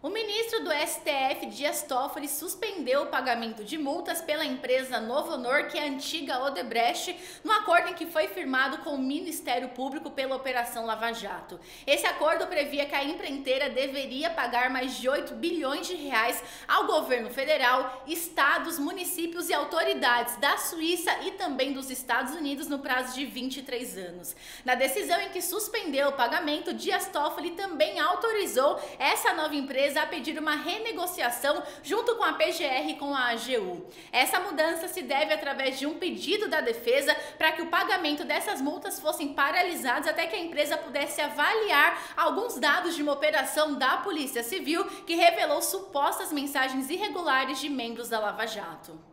O ministro do STF, Dias Toffoli, suspendeu o pagamento de multas pela empresa Novonor, que é a antiga Odebrecht, no acordo em que foi firmado com o Ministério Público pela Operação Lava Jato. Esse acordo previa que a empreiteira deveria pagar mais de 8 bilhões de reais ao governo federal, estados, municípios e autoridades da Suíça e também dos Estados Unidos no prazo de 23 anos. Na decisão em que suspendeu o pagamento, Dias Toffoli também autorizou essa nova empresa a pedir uma renegociação junto com a PGR e com a AGU. Essa mudança se deve através de um pedido da defesa para que o pagamento dessas multas fossem paralisados até que a empresa pudesse avaliar alguns dados de uma operação da Polícia Civil que revelou supostas mensagens irregulares de membros da Lava Jato.